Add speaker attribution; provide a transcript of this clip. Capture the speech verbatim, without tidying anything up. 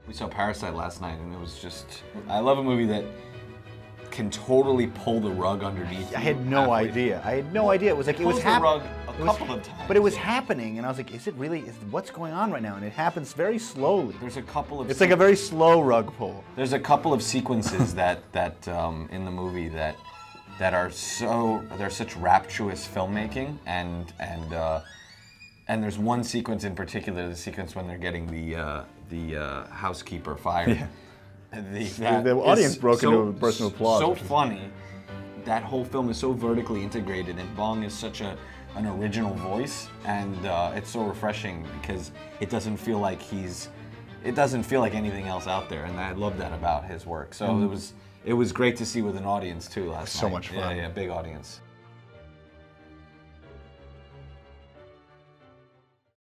Speaker 1: We saw Parasite last night, and it was just... I love a movie that can totally pull the rug underneath you.
Speaker 2: I had no
Speaker 1: halfway.
Speaker 2: idea. I had no idea. It was like, it was happening.
Speaker 1: a couple of times.
Speaker 2: But it was happening, and I was like, is it really, is, what's going on right now? And it happens very slowly.
Speaker 1: There's a couple of...
Speaker 2: It's like a very slow rug pull.
Speaker 1: There's a couple of sequences that, that um, in the movie that that are so, they're such rapturous filmmaking, and, and, uh, and there's one sequence in particular, the sequence when they're getting the, uh, the uh, housekeeper fired. Yeah. The,
Speaker 2: the, the audience broke
Speaker 1: so,
Speaker 2: into a burst of applause.
Speaker 1: So funny. That whole film is so vertically integrated, and Bong is such a an original voice, and uh, it's so refreshing because it doesn't feel like he's, it doesn't feel like anything else out there, and I love that about his work. So mm. it was it was great to see with an audience too last
Speaker 2: so
Speaker 1: night.
Speaker 2: much fun.
Speaker 1: Yeah, yeah, big audience.